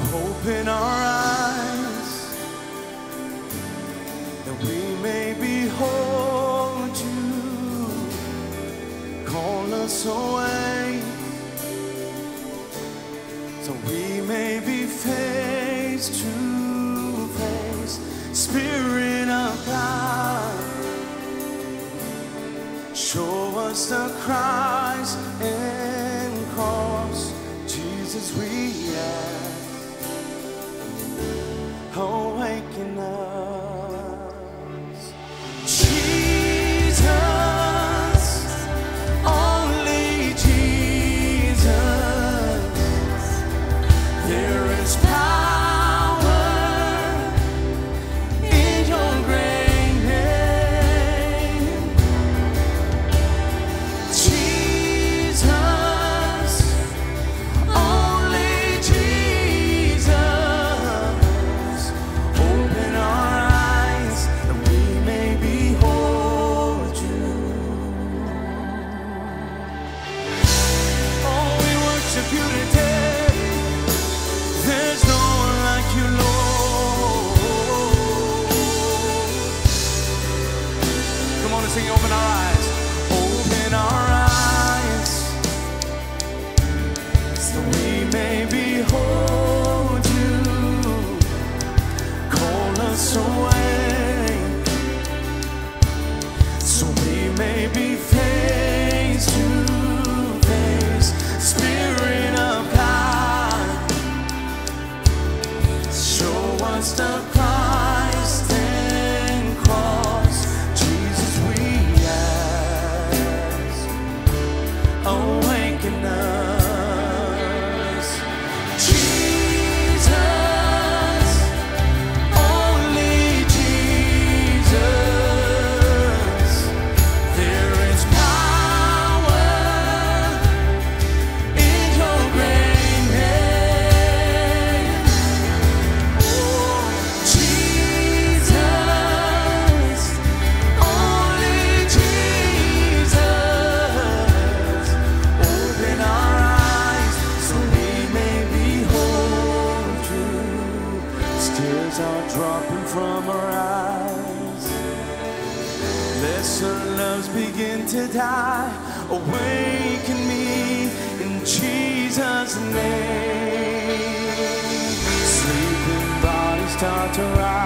Open our eyes that we may behold you. Call us away so we may be face to face. Spirit of God, show us the Christ and cross. Jesus, we ask, awaken us. Jesus, only Jesus. There is power in your great name. Jesus, only Jesus. Open our eyes that we may behold you. Oh, we worship you today. There's no one like you, Lord. Come on and sing, open our eyes. Open our eyes so we may behold you. Call us away so we may be face to face. Spirit of God, show us the Christ and cross. Jesus, we ask, awaken us. Jesus, only Jesus. There is power in your great name. Jesus, only Jesus. Open our eyes so we may behold you. Tears are dropping from our eyes. Lesser loves begin to die. Awaken me in Jesus' name. Sleeping bodies start to rise.